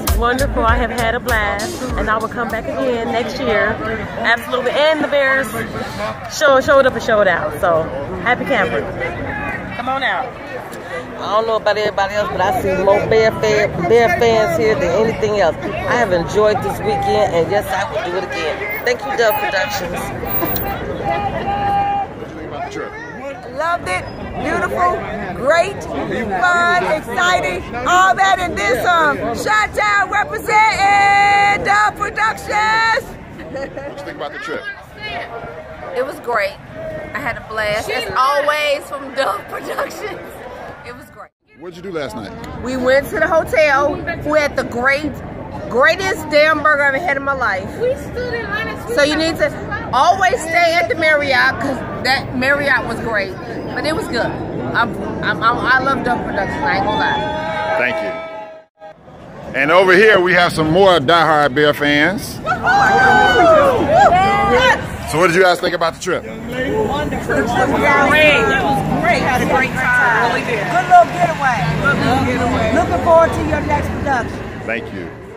wonderful. I have had a blast, and I will come back again next year. Absolutely. And the Bears showed up and showed out. So, happy campers. Come on out. I don't know about everybody else, but I see more Bear fans here than anything else. I have enjoyed this weekend, and yes, I will do it again. Thank you, Dove Productions. What do you think about the trip? Loved it. Beautiful, great, fun, exciting, all that and then some. Chi-Town representing Dove Productions. What do you think about the trip? It was great. I had a blast. As always from Dove Productions. It was great. What did you do last night? We went to the hotel. We had the greatest damn burger I've ever had in my life. We stood in line. So you need to always stay at the Marriott because that Marriott was great. But it was good. I love Dove Productions. I ain't gonna lie. Thank you. And over here we have some more diehard Bear fans. So what did you guys think about the trip? Wonderful. It was great. It was great. Had a great time. Really did. Good little getaway. Looking forward to your next production. Thank you.